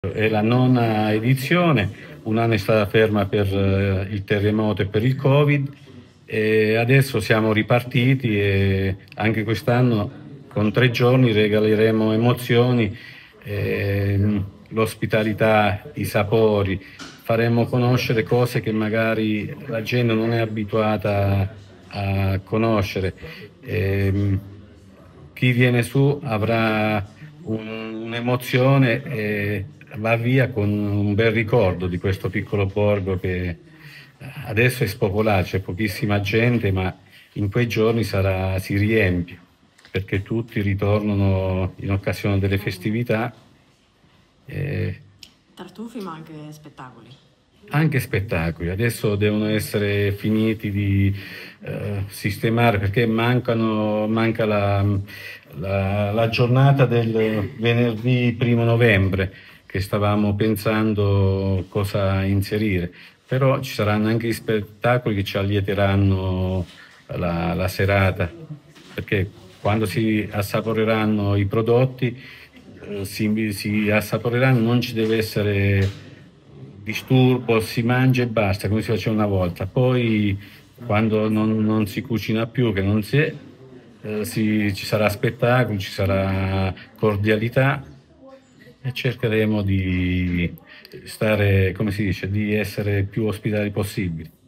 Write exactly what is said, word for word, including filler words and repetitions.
È la nona edizione, un anno è stata ferma per eh, il terremoto e per il Covid e adesso siamo ripartiti e anche quest'anno con tre giorni regaleremo emozioni, ehm, l'ospitalità, i sapori, faremo conoscere cose che magari la gente non è abituata a conoscere. Ehm, chi viene su avrà un- un'emozione e va via con un bel ricordo di questo piccolo borgo che eh, adesso è spopolato, c'è pochissima gente, ma in quei giorni sarà, si riempie perché tutti ritornano in occasione delle festività. eh, Tartufi ma anche spettacoli. Anche spettacoli, adesso devono essere finiti di eh, sistemare perché mancano, manca la, la- la giornata del venerdì primo novembre che stavamo pensando cosa inserire, però ci saranno anche gli spettacoli che ci allieteranno la, la serata, perché quando si assaporeranno i prodotti, eh, si, si assaporeranno, non ci deve essere disturbo, si mangia e basta, come si faceva una volta. Poi, quando non, non si cucina più, che non si è, eh, si- ci sarà spettacolo, ci sarà cordialità e cercheremo di stare, come si dice, di essere più ospitali possibili.